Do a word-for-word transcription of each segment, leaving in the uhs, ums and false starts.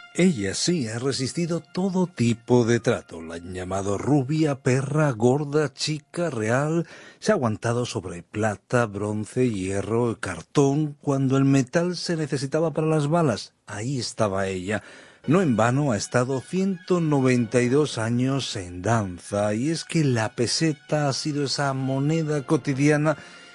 Ella sí ha resistido todo tipo de trato. La han llamado rubia, perra, gorda, chica, real. Se ha aguantado sobre plata, bronce, hierro, cartón. Cuando el metal se necesitaba para las balas, ahí estaba ella. No en vano ha estado ciento noventa y dos años en danza. Y es que la peseta ha sido esa moneda cotidiana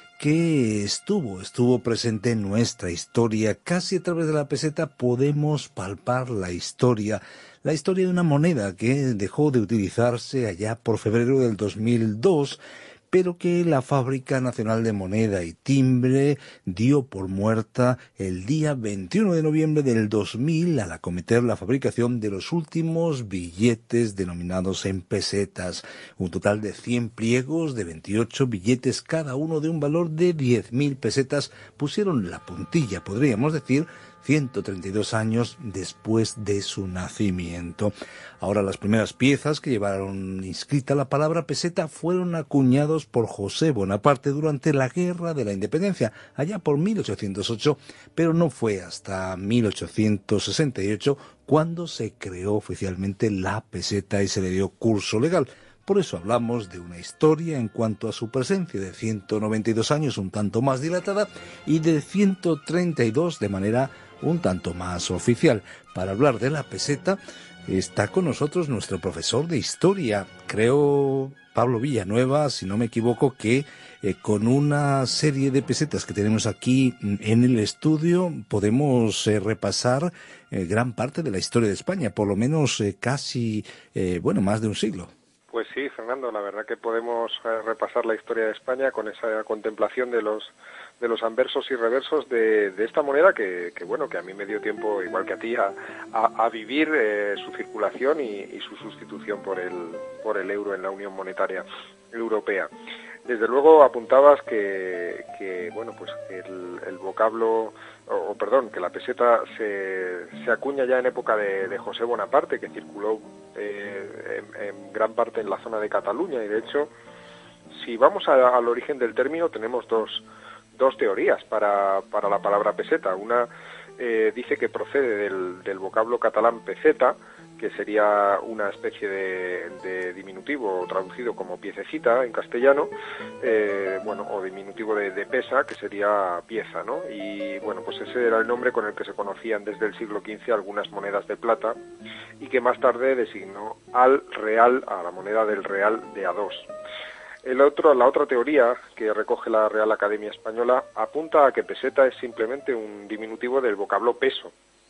que estuvo, estuvo presente en nuestra historia. Casi a través de la peseta podemos palpar la historia, la historia de una moneda que dejó de utilizarse allá por febrero del dos mil dos, pero que la Fábrica Nacional de Moneda y Timbre dio por muerta el día veintiuno de noviembre del dos mil al acometer la fabricación de los últimos billetes denominados en pesetas. Un total de cien pliegos de veintiocho billetes, cada uno de un valor de diez mil pesetas, pusieron la puntilla, podríamos decir, ciento treinta y dos años después de su nacimiento. Ahora, las primeras piezas que llevaron inscrita la palabra peseta fueron acuñados por José Bonaparte durante la Guerra de la Independencia, allá por mil ochocientos ocho, pero no fue hasta mil ochocientos sesenta y ocho cuando se creó oficialmente la peseta y se le dio curso legal. Por eso hablamos de una historia en cuanto a su presencia de ciento noventa y dos años, un tanto más dilatada, y de ciento treinta y dos de manera un tanto más oficial. Para hablar de la peseta está con nosotros nuestro profesor de historia, creo Pablo Villanueva, si no me equivoco, que eh, con una serie de pesetas que tenemos aquí en el estudio podemos eh, repasar eh, gran parte de la historia de España, por lo menos eh, casi, eh, bueno, más de un siglo. Pues sí, Fernando, la verdad que podemos eh, repasar la historia de España con esa contemplación de los de los anversos y reversos de, de esta moneda que, que, bueno, que a mí me dio tiempo, igual que a ti, a, a, a vivir eh, su circulación y, y su sustitución por el, por el euro en la Unión Monetaria Europea. Desde luego apuntabas que, que bueno, pues que el, el vocablo, o, o perdón, que la peseta se, se acuña ya en época de, de José Bonaparte, que circuló eh, en, en gran parte en la zona de Cataluña, y de hecho, si vamos a, al origen del término, tenemos dos dos teorías para, para la palabra peseta. Una eh, dice que procede del, del vocablo catalán peseta, que sería una especie de, de diminutivo traducido como piececita en castellano, eh, bueno, o diminutivo de, de pesa, que sería pieza, ¿no? Y bueno, pues ese era el nombre con el que se conocían desde el siglo quince algunas monedas de plata, y que más tarde designó al real, a la moneda del real de a dos. El otro, la otra teoría que recoge la Real Academia Española apunta a que peseta es simplemente un diminutivo del vocablo peso,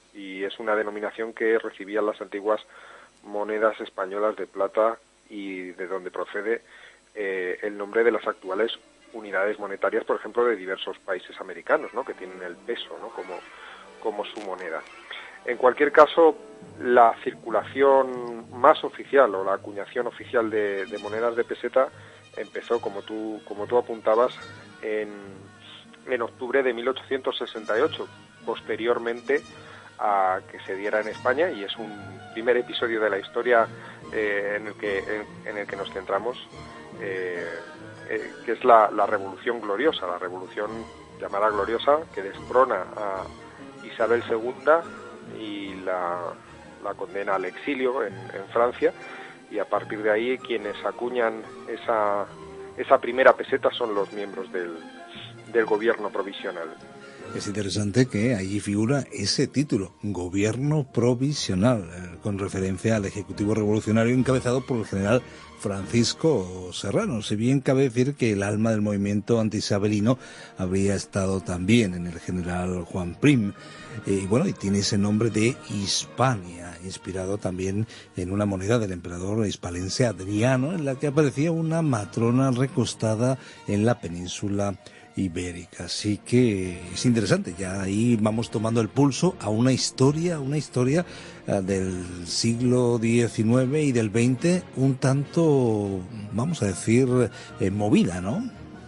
y es una denominación que recibían las antiguas monedas españolas de plata, y de donde procede eh, el nombre de las actuales unidades monetarias, por ejemplo, de diversos países americanos, ¿no?, que tienen el peso, ¿no?, como, como su moneda. En cualquier caso, la circulación más oficial o la acuñación oficial de, de monedas de peseta empezó, como tú como tú apuntabas, en, en octubre de mil ochocientos sesenta y ocho, posteriormente a que se diera en España, y es un primer episodio de la historia eh, en el que en, en el que nos centramos, eh, eh, que es la, la Revolución Gloriosa, la Revolución llamada Gloriosa, que destrona a Isabel segunda y la, la condena al exilio en, en Francia. Y a partir de ahí quienes acuñan esa, esa primera peseta son los miembros del, del gobierno provisional. Es interesante que allí figura ese título, Gobierno Provisional, eh, con referencia al Ejecutivo Revolucionario encabezado por el general Francisco Serrano. Si bien cabe decir que el alma del movimiento antiisabelino habría estado también en el general Juan Prim. Eh, y bueno, y tiene ese nombre de Hispania, inspirado también en una moneda del emperador hispalense Adriano, en la que aparecía una matrona recostada en la península ibérica. Así que es interesante, ya ahí vamos tomando el pulso a una historia, una historia uh, del siglo diecinueve y del veinte, un tanto, vamos a decir, eh, movida, ¿no?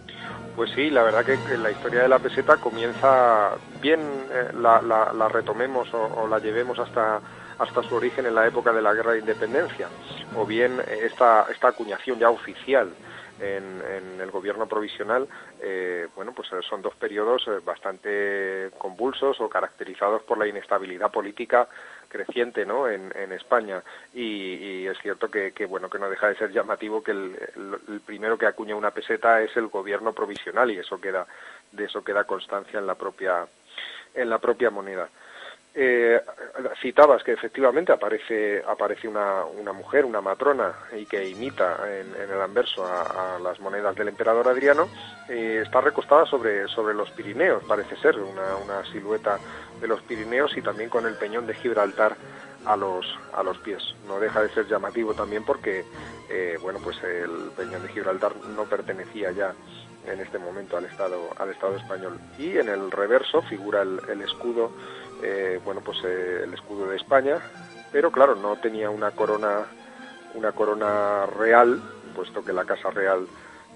Pues sí, la verdad que la historia de la peseta comienza bien, eh, la, la, la retomemos o, o la llevemos hasta hasta su origen en la época de la Guerra de Independencia, o bien esta, esta acuñación ya oficial en, en el gobierno provisional, eh, bueno, pues son dos periodos bastante convulsos o caracterizados por la inestabilidad política creciente, ¿no?, en, en España, y, y es cierto que, que bueno que no deja de ser llamativo que el, el, el primero que acuña una peseta es el gobierno provisional, y eso queda de eso queda constancia en la propia en la propia moneda. Eh, citabas que efectivamente aparece aparece una, una mujer, una matrona, y que imita en, en el anverso a, a las monedas del emperador Adriano. Eh, está recostada sobre sobre los Pirineos, parece ser una, una silueta de los Pirineos, y también con el peñón de Gibraltar a los a los pies. No deja de ser llamativo también porque eh, bueno pues el peñón de Gibraltar no pertenecía ya en este momento al Estado al Estado español. Y en el reverso figura el, el escudo, eh, bueno pues eh, el escudo de España, pero claro, no tenía una corona una corona real, puesto que la casa real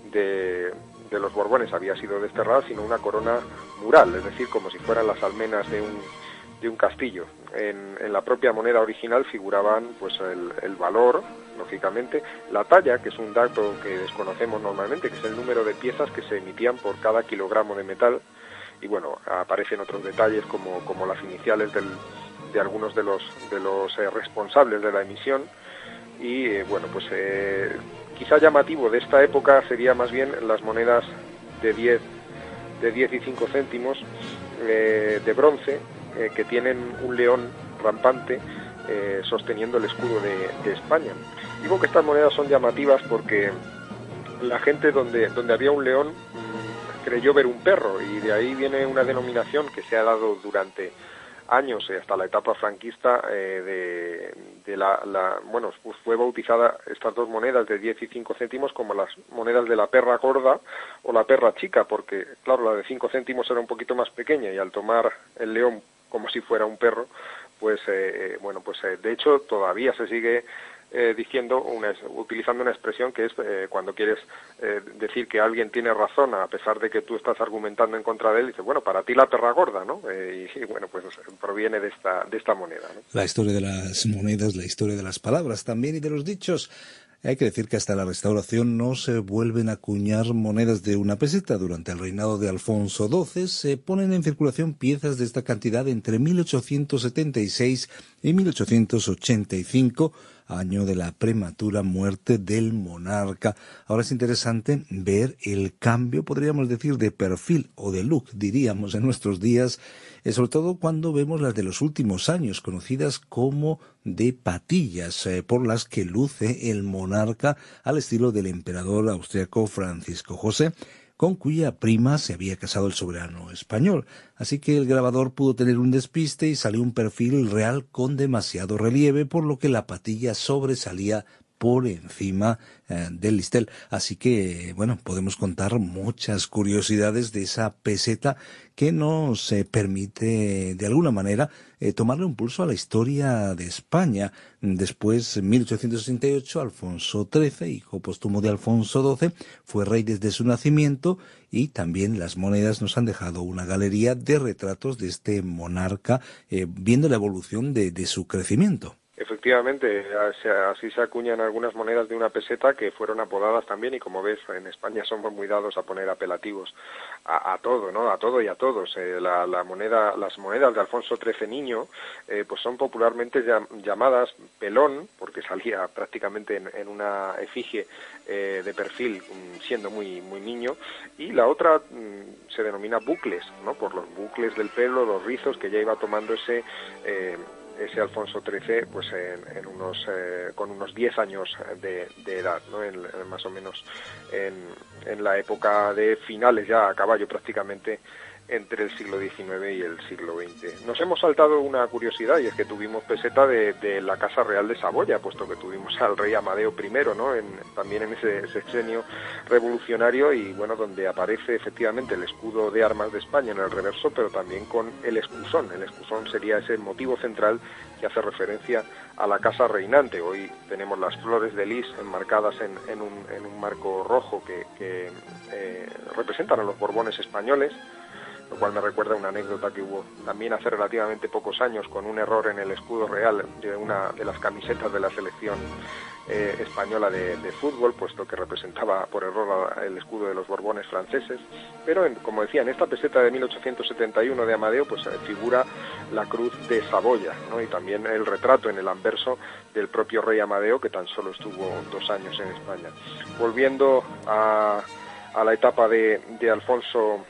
de, de los Borbones había sido desterrada, sino una corona mural, es decir, como si fueran las almenas de un de un castillo. En, en la propia moneda original figuraban pues el, el valor, lógicamente, la talla, que es un dato que desconocemos normalmente, que es el número de piezas que se emitían por cada kilogramo de metal, y bueno, aparecen otros detalles como, como las iniciales del, de algunos de los, de los eh, responsables de la emisión, y eh, bueno, pues eh, quizá llamativo de esta época sería más bien las monedas de diez, de diez y cinco céntimos eh, de bronce, eh, que tienen un león rampante eh, sosteniendo el escudo de, de España. Digo que estas monedas son llamativas porque la gente donde, donde había un león mmm, creyó ver un perro, y de ahí viene una denominación que se ha dado durante años, eh, hasta la etapa franquista, eh, de, de la, la, bueno, pues fue bautizada estas dos monedas de diez y cinco céntimos como las monedas de la perra gorda o la perra chica, porque claro, la de cinco céntimos era un poquito más pequeña, y al tomar el león como si fuera un perro, pues eh, bueno, pues eh, de hecho todavía se sigue eh, diciendo, una, utilizando una expresión que es eh, cuando quieres eh, decir que alguien tiene razón a pesar de que tú estás argumentando en contra de él, dices, bueno, para ti la perra gorda, ¿no? Eh, y, y bueno, pues proviene de esta de esta moneda, ¿no? La historia de las monedas, la historia de las palabras también, y de los dichos. Hay que decir que hasta la Restauración no se vuelven a acuñar monedas de una peseta. Durante el reinado de Alfonso doce se ponen en circulación piezas de esta cantidad entre mil ochocientos setenta y seis y mil ochocientos ochenta y cinco, año de la prematura muerte del monarca. Ahora es interesante ver el cambio, podríamos decir, de perfil o de look, diríamos, en nuestros días, eh, sobre todo cuando vemos las de los últimos años, conocidas como de patillas, eh, por las que luce el monarca al estilo del emperador austriaco Francisco José, con cuya prima se había casado el soberano español. Así que el grabador pudo tener un despiste y salió un perfil real con demasiado relieve, por lo que la patilla sobresalía por encima eh, del listel. Así que, bueno, podemos contar muchas curiosidades de esa peseta que nos eh, permite, de alguna manera, eh, tomarle un pulso a la historia de España. Después, en mil ochocientos sesenta y ocho, Alfonso trece, hijo póstumo de Alfonso doce, fue rey desde su nacimiento, y también las monedas nos han dejado una galería de retratos de este monarca, eh, viendo la evolución de, de su crecimiento. Efectivamente, así se acuñan algunas monedas de una peseta que fueron apodadas también, y como ves, en España somos muy dados a poner apelativos a, a todo, ¿no? A todo y a todos. Eh, la, la moneda, las monedas de Alfonso trece niño, eh, pues son popularmente llam, llamadas pelón, porque salía prácticamente en, en una efigie eh, de perfil, siendo muy muy niño, y la otra mm, se denomina bucles, ¿no? Por los bucles del pelo, los rizos que ya iba tomando ese eh, ese Alfonso trece, pues en, en unos eh, con unos diez años de, de edad, ¿no? En, en más o menos en, en la época de finales, ya a caballo prácticamente, entre el siglo diecinueve y el siglo veinte. Nos hemos saltado una curiosidad, y es que tuvimos peseta de, de la Casa Real de Saboya, puesto que tuvimos al rey Amadeo primero, ¿no? En, también en ese sexenio revolucionario, y bueno, donde aparece efectivamente el escudo de armas de España en el reverso, pero también con el escusón. El escusón sería ese motivo central que hace referencia a la casa reinante. Hoy tenemos las flores de lis enmarcadas en, en, un, en un marco rojo que, que eh, representan a los Borbones españoles, lo cual me recuerda a una anécdota que hubo también hace relativamente pocos años con un error en el escudo real de una de las camisetas de la selección eh, española de, de fútbol, puesto que representaba por error el escudo de los Borbones franceses, pero en, como decía, en esta peseta de mil ochocientos setenta y uno de Amadeo pues eh, figura la cruz de Saboya, ¿no? Y también el retrato en el anverso del propio rey Amadeo, que tan solo estuvo dos años en España. Volviendo a, a la etapa de, de Alfonso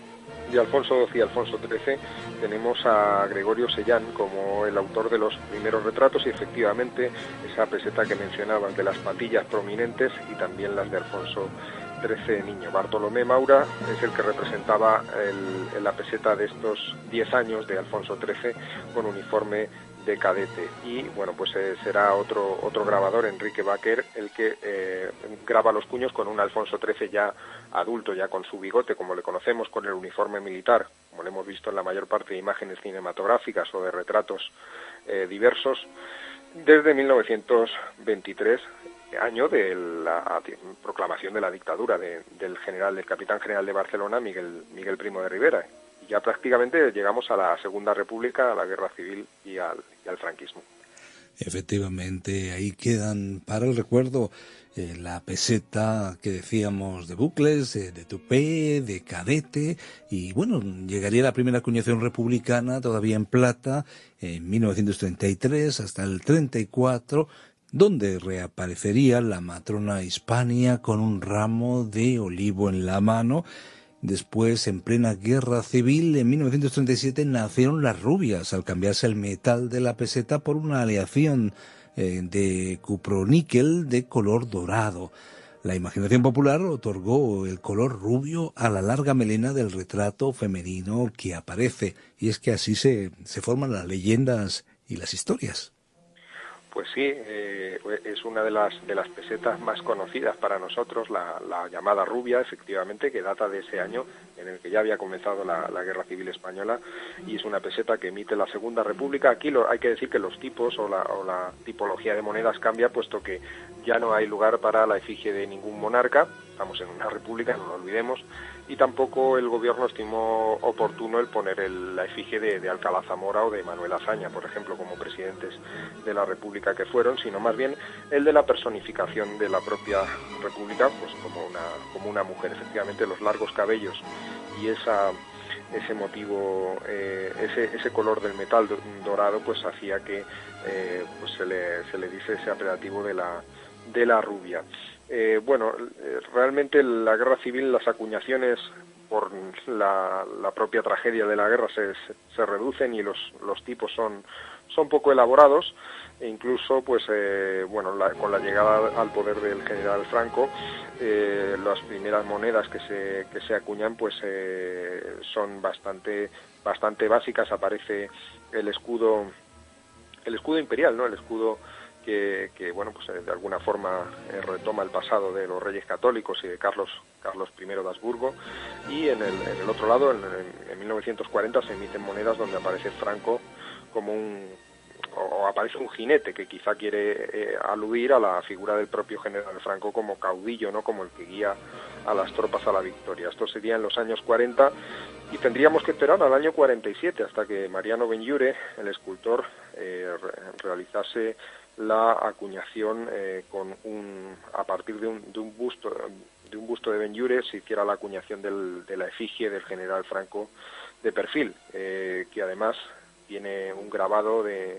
de Alfonso doce y Alfonso trece, tenemos a Gregorio Sellán como el autor de los primeros retratos, y efectivamente esa peseta que mencionabas de las patillas prominentes y también las de Alfonso trece niño. Bartolomé Maura es el que representaba el, la peseta de estos diez años de Alfonso trece con uniforme de cadete, y bueno, pues eh, será otro otro grabador, Enrique Baquer, el que eh, graba los cuños con un Alfonso trece ya adulto, ya con su bigote, como le conocemos, con el uniforme militar, como lo hemos visto en la mayor parte de imágenes cinematográficas o de retratos eh, diversos, desde mil novecientos veintitrés, año de la proclamación de la dictadura de, del general, del capitán general de Barcelona, Miguel, Miguel Primo de Rivera. Ya prácticamente llegamos a la Segunda República, a la Guerra Civil y al, y al franquismo. Efectivamente, ahí quedan para el recuerdo eh, la peseta que decíamos de bucles, eh, de tupé, de cadete, y bueno, llegaría la primera acuñación republicana todavía en plata en mil novecientos treinta y tres hasta el treinta y cuatro, donde reaparecería la matrona Hispania con un ramo de olivo en la mano. Después, en plena guerra civil, en mil novecientos treinta y siete, nacieron las rubias al cambiarse el metal de la peseta por una aleación eh, de cuproníquel de color dorado. La imaginación popular otorgó el color rubio a la larga melena del retrato femenino que aparece, y es que así se, se forman las leyendas y las historias. Pues sí, eh, es una de las de las pesetas más conocidas para nosotros, la, la llamada rubia, efectivamente, que data de ese año en el que ya había comenzado la, la Guerra Civil Española, y es una peseta que emite la Segunda República. Aquí lo, hay que decir que los tipos o la, o la tipología de monedas cambia, puesto que ya no hay lugar para la efigie de ningún monarca, estamos en una república, no lo olvidemos, y tampoco el gobierno estimó oportuno el poner el, la efigie de, de Alcalá Zamora o de Manuel Azaña, por ejemplo, como presidentes de la república que fueron, sino más bien el de la personificación de la propia república, pues como una, como una mujer. Efectivamente, los largos cabellos y esa ese motivo, eh, ese, ese color del metal dorado, pues hacía que eh, pues se le, se le dice ese apelativo de la, de la rubia. Eh, bueno, realmente la guerra civil, las acuñaciones por la, la propia tragedia de la guerra se, se, se reducen, y los, los tipos son, son poco elaborados, e incluso pues eh, bueno la, con la llegada al poder del general Franco, eh, las primeras monedas que se, que se acuñan pues eh, son bastante, bastante básicas. Aparece el escudo, el escudo imperial, ¿no? El escudo Que, que bueno pues de alguna forma eh, retoma el pasado de los reyes católicos y de Carlos Carlos primero de Habsburgo, y en el, en el otro lado, en, en, en mil novecientos cuarenta, se emiten monedas donde aparece Franco como un o aparece un jinete que quizá quiere eh, aludir a la figura del propio general Franco como caudillo, no como el que guía a las tropas a la victoria. Esto sería en los años cuarenta, y tendríamos que esperar al año cuarenta y siete hasta que Mariano Benlliure, el escultor, eh, re realizase la acuñación eh, con un a partir de un, de un busto de un busto de Benlliure se hiciera la acuñación del, de la efigie del general Franco de perfil, eh, que además tiene un grabado de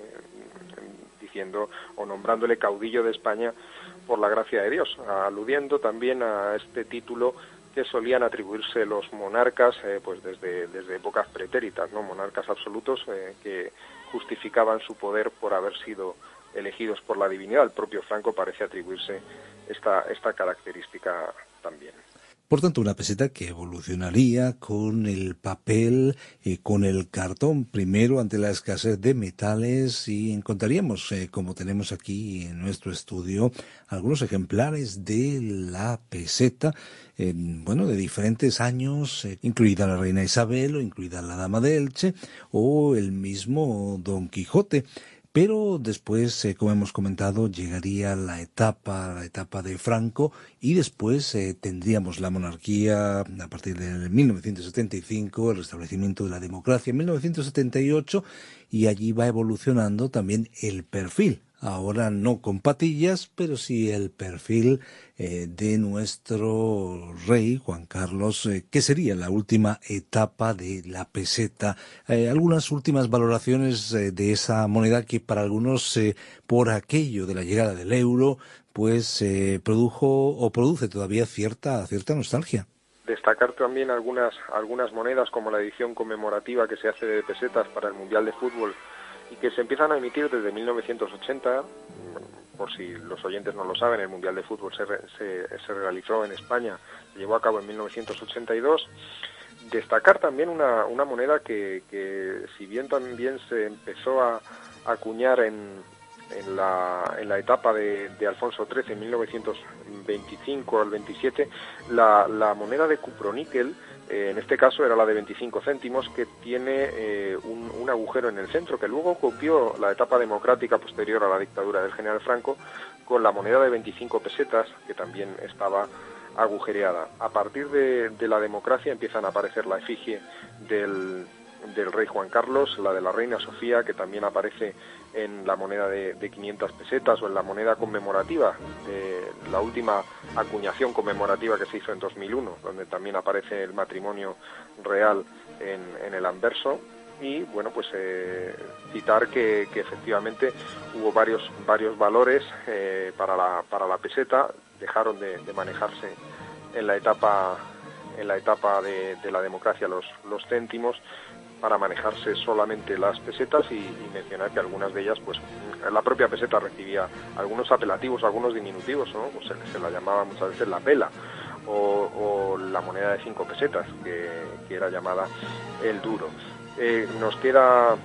diciendo o nombrándole caudillo de España por la gracia de Dios, aludiendo también a este título que solían atribuirse los monarcas eh, pues desde desde épocas pretéritas, no monarcas absolutos eh, que justificaban su poder por haber sido elegidos por la divinidad. El propio Franco parece atribuirse esta, esta característica también. Por tanto, una peseta que evolucionaría con el papel, eh, con el cartón, primero ante la escasez de metales, y encontraríamos, eh, como tenemos aquí en nuestro estudio, algunos ejemplares de la peseta, eh, bueno, de diferentes años, eh, incluida la reina Isabel, o incluida la dama de Elche, o el mismo Don Quijote. Pero después, eh, como hemos comentado, llegaría la etapa, la etapa de Franco, y después eh, tendríamos la monarquía a partir de mil novecientos setenta y cinco, el restablecimiento de la democracia en mil novecientos setenta y ocho, y allí va evolucionando también el perfil. Ahora no con patillas, pero sí el perfil eh, de nuestro rey, Juan Carlos, eh, que sería la última etapa de la peseta. Eh, algunas últimas valoraciones eh, de esa moneda que para algunos, eh, por aquello de la llegada del euro, pues eh, produjo o produce todavía cierta, cierta nostalgia. Destacar también algunas, algunas monedas como la edición conmemorativa que se hace de pesetas para el Mundial de Fútbol y que se empiezan a emitir desde mil novecientos ochenta, por si los oyentes no lo saben, el Mundial de Fútbol se, se, se realizó en España, se llevó a cabo en mil novecientos ochenta y dos. Destacar también una, una moneda que, que, si bien también se empezó a, a acuñar en, en, la, en la etapa de, de Alfonso trece, en mil novecientos veinticinco al veintisiete, la, la moneda de cuproníquel. Eh, en este caso era la de veinticinco céntimos, que tiene eh, un, un agujero en el centro, que luego copió la etapa democrática posterior a la dictadura del general Franco, con la moneda de veinticinco pesetas, que también estaba agujereada. A partir de, de la democracia empiezan a aparecer la efigie del, del rey Juan Carlos, la de la reina Sofía, que también aparece en la moneda de, de quinientas pesetas, o en la moneda conmemorativa, de la última acuñación conmemorativa que se hizo en dos mil uno, donde también aparece el matrimonio real en, en el anverso. Y bueno, pues eh, citar que, que efectivamente hubo varios varios valores eh, para la para la peseta. Dejaron de, de manejarse en la etapa en la etapa de, de la democracia los los céntimos, para manejarse solamente las pesetas, y, y mencionar que algunas de ellas, pues la propia peseta recibía algunos apelativos, algunos diminutivos, ¿no? Pues se, se la llamaba muchas veces la pela, o, o la moneda de cinco pesetas, que, que era llamada el duro. Eh, nos queda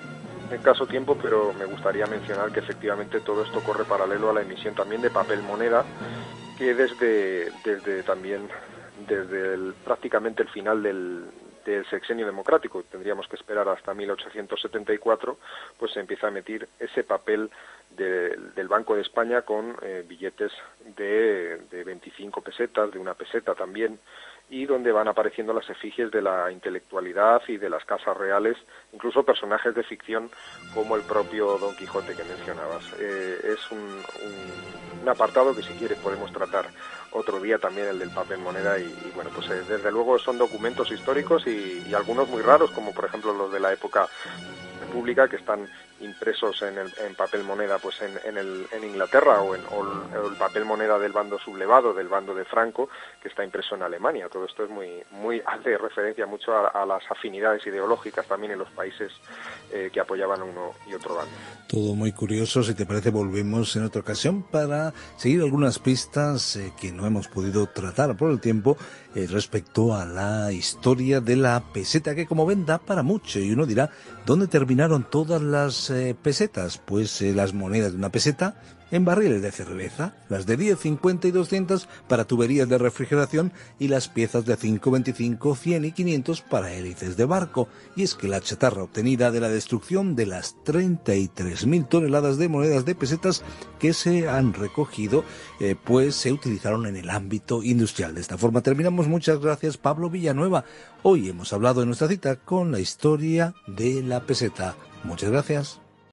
escaso tiempo, pero me gustaría mencionar que efectivamente todo esto corre paralelo a la emisión también de papel moneda, que desde, desde también desde el, prácticamente el final del del sexenio democrático, tendríamos que esperar hasta mil ochocientos setenta y cuatro, pues se empieza a emitir ese papel de, del Banco de España con eh, billetes de, de veinticinco pesetas, de una peseta también, y donde van apareciendo las efigies de la intelectualidad y de las casas reales, incluso personajes de ficción como el propio Don Quijote que mencionabas. Eh, es un, un, un apartado que, si quieres, podemos tratar otro día también, el del papel moneda, y, y bueno, pues eh, desde luego son documentos históricos y, y algunos muy raros, como por ejemplo los de la época república, que están impresos en, el, en papel moneda pues en, en, el, en Inglaterra, o, en, o, el, o el papel moneda del bando sublevado, del bando de Franco, que está impreso en Alemania. Todo esto es muy, muy hace referencia mucho a, a las afinidades ideológicas también en los países eh, que apoyaban a uno y otro bando. Todo muy curioso. Si te parece, volvemos en otra ocasión para seguir algunas pistas eh, que no hemos podido tratar por el tiempo eh, respecto a la historia de la peseta, que, como ven, da para mucho. Y uno dirá, ¿dónde terminaron todas las eh, pesetas? Pues eh, las monedas de una peseta en barriles de cerveza, las de diez, cincuenta y doscientos para tuberías de refrigeración, y las piezas de cinco, veinticinco, cien y quinientos para hélices de barco. Y es que la chatarra obtenida de la destrucción de las treinta y tres mil toneladas de monedas de pesetas que se han recogido, eh, pues se utilizaron en el ámbito industrial. De esta forma terminamos. Muchas gracias, Pablo Villanueva. Hoy hemos hablado en nuestra cita con la historia de la peseta. Muchas gracias.